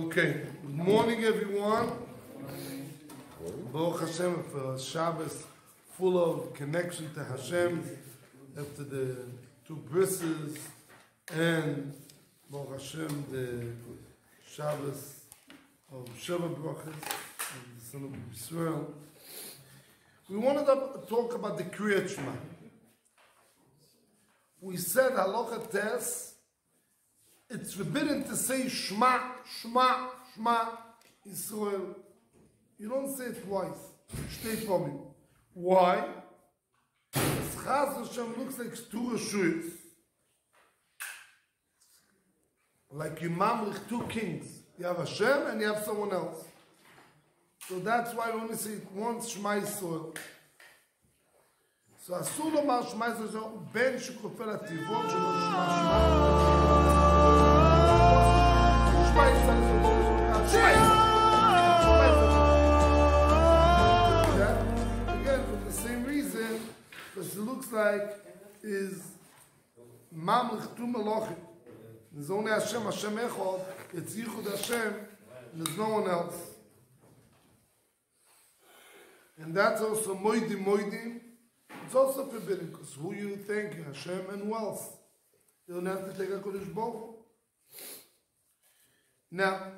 Okay, good morning everyone. Baruch Hashem for Shabbos full of connection to Hashem after the two brisses and Baruch Hashem the Shabbos of Shema brachas and the son of Israel. We wanted to talk about the Kriat Shema. We said Halacha test. It's forbidden to say Shema, Shema, Shema, Israel. You don't say it twice. Shtei pamim. Why? Because Chaz Hashem looks like two Reshuyos. Like you mamlich two kings. You have Hashem and you have someone else. So that's why we only say it once, Shema Israel. So Asur lomar Shema Israel, ben shekofel ativot shelo Shema Shema. Again, for the same reason, because it looks like is Mamlich Tu Melochim. There's only Hashem, Hashem Echad, it's Yichud Hashem, and there's no one else. And that's also Moedim Moedim. It's also forbidden, because who you thank, Hashem and who else? You don't have to take a Kodesh Baruch Hu. Now,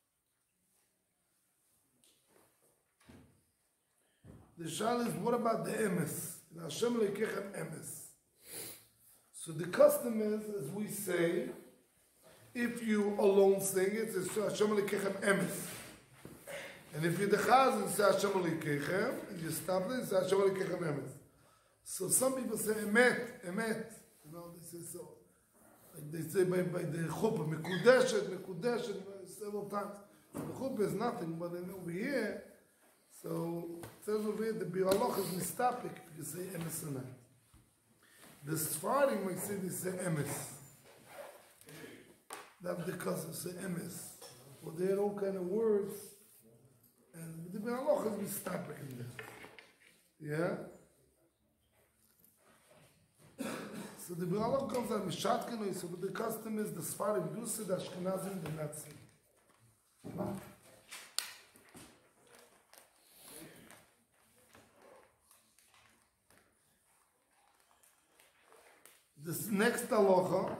the shal is, what about the emes? Hashem leikechem emes. So the custom is, as we say, if you alone sing it, it's Hashem leikechem emes. And if you're the chaz, it's Hashem leikechem, and you stop it, it's Hashem leikechem emes. So some people say emet, emet. You know, they say so. Like they say by the chuppah, mekudeshet, several times. The chuppah is nothing, but then over here, so it says over here, the biraloch is mistapik if you say emes or not. The Sfarim might say they say emes. That's because they say emes. Well, they had all kind of words, and the biraloch is mistapik in there. Yeah? So the Biraloch comes out Mishatkin, so but the custom is the Sfarim do say the Ashkenazim do not say. This next halacha,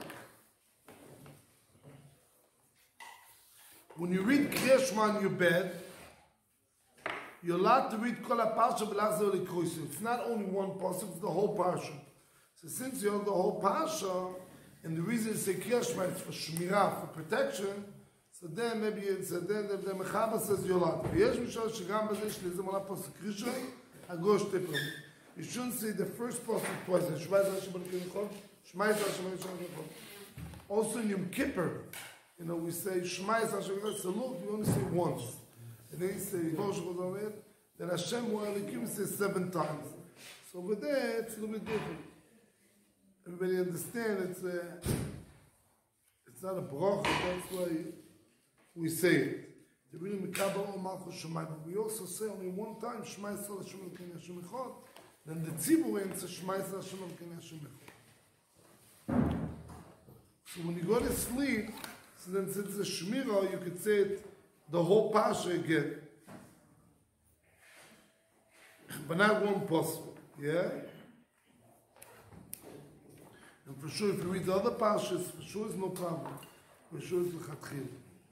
when you read Kriat Shema in your bed, you're allowed to read Kol HaParsha B'Lachzor L'Kroisu. It's not only one pasuk, it's the whole parsha. So since you have the whole parsha, and the reason it's a Kriat Shema is for Shmirah, for protection, so then maybe it's the Mechaba says you're allowed. V'yesh mishal shegam b'zeh shlizim ala pasuk Rishon, hago shtei pamim. You shouldn't say the first pasuk twice. Shema Yisrael Hashem Elokeinu Echad, Shema Yisrael Hashem Elokeinu Echad. Also in Yom Kippur, you know, we say Shema Yisrael Hashem Elokeinu Echad. So look, you only say once. And then you say Yivosh Chodomet. Then Hashem Hu Elokim says 7 times. So over there, it's a little bit different. Everybody understand it's not a bracha, that's why we say it. The really Mikabah Malchus Shemai, but we also say only one time Shema Yisrael Hashem Elokeinu Hashem Echad. Then the Tzibur ends Shema Yisrael Hashem Elokeinu Hashem Echad. So when you go to sleep, so then since it's a Shmirah, you could say it the whole Parsha again. But not one pasuk, yeah? And for sure, if you read the other parshas, for sure it's no problem. For sure it's l'chatchil.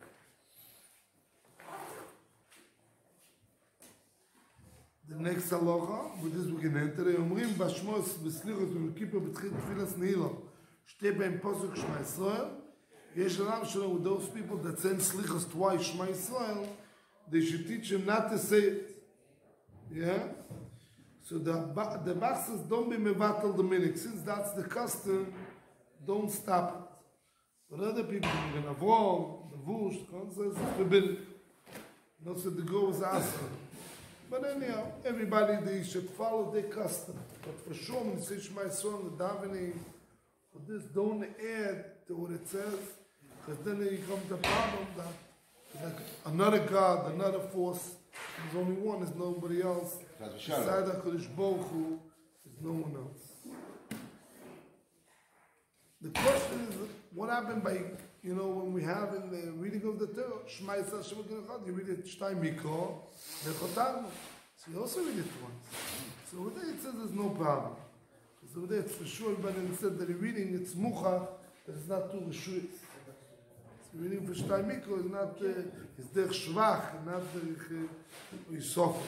The next halacha, with this we can enter, אומרים בשמוס בסליחות ובכיפר בתחילת תפילת נעילה, שתי בהם פסוק שמע ישראל, יש אדם שלו, with those people that send slichos twice, Shema Yisrael, they should teach him not to say it. Yeah? So the Bach says, don't be mevatel the minik. Since that's the custom, don't stop it. But other people, the Avraham, the Vush, says it's forbidden. Not that the girl was asking. But anyhow, everybody, they should follow their custom. But for sure, when you say Shema Yisrael, the davening, for this, don't add to what it says, because then you come to the problem that like another God, another force, there's only one, there's nobody else. Beside HaKadosh Baruch Hu, there's no one else. The question is, what happened by you know, when we have in the reading of the Torah, Shema Yisrael Hashem Elokeinu Echad, you read it Shtay Mikro, Nechotarnu. So you also read it once. So over there it says there's no problem. Because over there it's for sure, but instead that you're reading, it's Muchach, that it's not too Rishuyis. So reading for Shtay Mikro is not, it's Derech Shvach, not Derech Yisofer.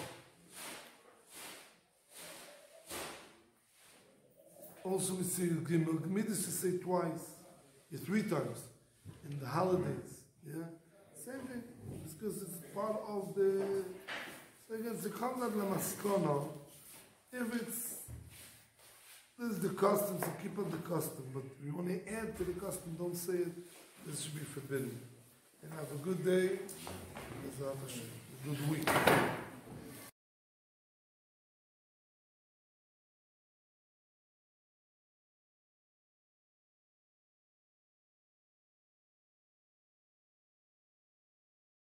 Also we see Gimel Midas to say twice, 3 times, in the holidays, yeah? Same thing, it's because it's part of the, so again, it's the Kavonah Lamaskono. If it's, this is the custom, so keep on the custom, but if you want to add to the custom, don't say it, this should be forbidden. And have a good day, a good week.